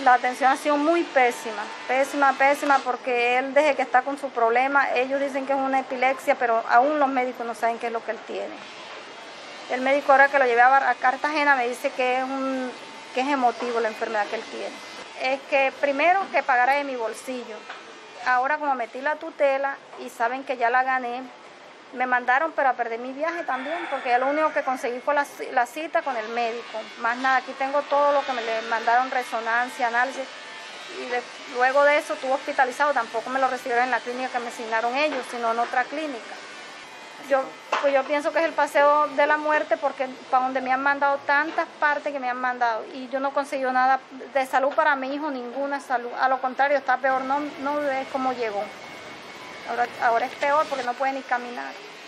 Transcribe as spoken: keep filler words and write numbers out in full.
la atención ha sido muy pésima, pésima, pésima, porque él desde que está con su problema, ellos dicen que es una epilepsia, pero aún los médicos no saben qué es lo que él tiene. El médico ahora que lo llevé a Cartagena me dice que es, un, que es emotivo la enfermedad que él tiene. Es que primero que pagara de mi bolsillo. Ahora como metí la tutela y saben que ya la gané, me mandaron pero a perder mi viaje también, porque ya lo único que conseguí fue la, la cita con el médico. Más nada, aquí tengo todo lo que me le mandaron, resonancia, análisis, y de, luego de eso estuve hospitalizado, tampoco me lo recibieron en la clínica que me asignaron ellos, sino en otra clínica. Yo, pues yo pienso que es el paseo de la muerte, porque para donde me han mandado tantas partes que me han mandado y yo no he conseguido nada de salud para mi hijo, ninguna salud. A lo contrario, está peor, no, no ves cómo llegó. Ahora, ahora es peor porque no puede ni caminar.